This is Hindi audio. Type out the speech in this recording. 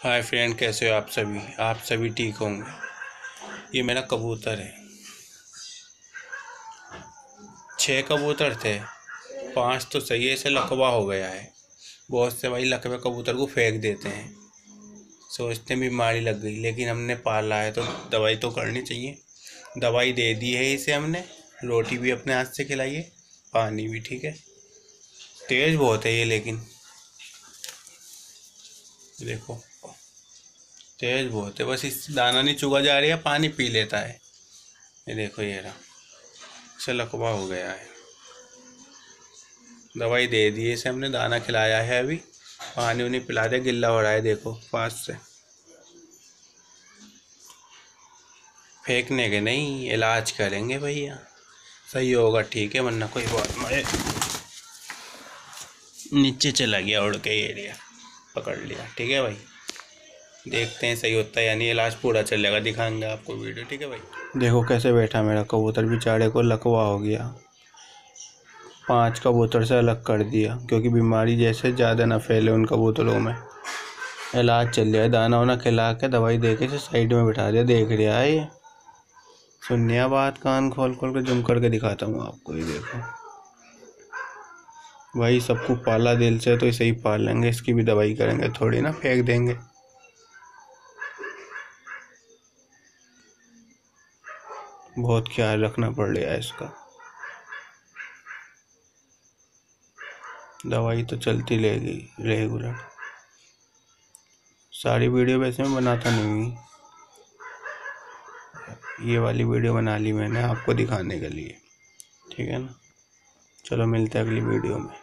हाय फ्रेंड, कैसे हो आप सभी ठीक होंगे। ये मेरा कबूतर है। 6 कबूतर थे, 5 तो सही है, इसे लकवा हो गया है। बहुत से भाई लकवे कबूतर को फेंक देते हैं, सोचते हैं बीमारी लग गई, लेकिन हमने पाला है तो दवाई तो करनी चाहिए। दवाई दे दी है इसे हमने, रोटी भी अपने हाथ से खिलाई है, पानी भी। ठीक है, तेज बहुत है ये, लेकिन देखो तेज बहुत है। बस इस दाना नहीं चुगा जा रही है, पानी पी लेता है। ये देखो, ये रहा, इसे लकवा हो गया है। दवाई दे दी है इसे हमने, दाना खिलाया है, अभी पानी उन्हें पिला दे। गिल्ला हो रहा है देखो पास से। फेंकने के नहीं, इलाज करेंगे भैया, सही होगा ठीक है, वरना कोई बात नहीं। नीचे चला गया उड़ के, एरिया पकड़ लिया। ठीक है भाई, देखते हैं सही होता है या नहीं। इलाज पूरा चलेगा, दिखाएंगे आपको वीडियो। ठीक है भाई, देखो कैसे बैठा मेरा कबूतर, बेचारे को लकवा हो गया। 5 कबूतर से अलग कर दिया, क्योंकि बीमारी जैसे ज़्यादा ना फैले उन कबूतरों में। इलाज चल रहा है, दाना वाना खिला के दवाई दे के साइड में बिठा दिया। देख रहा है ये, सुनिए बात, कान खोल खोल के जूम करके दिखाता हूँ आपको। ये देखो भाई, सबको पाला दिल से तो इसे ही पाल लेंगे, इसकी भी दवाई करेंगे, थोड़ी ना फेंक देंगे। बहुत ख्याल रखना पड़ रहा है इसका। दवाई तो चलती रहेगी रेगुलर। सारी वीडियो वैसे मैं बनाता नहीं हूँ, ये वाली वीडियो बना ली मैंने आपको दिखाने के लिए। ठीक है ना, चलो मिलते हैं अगली वीडियो में।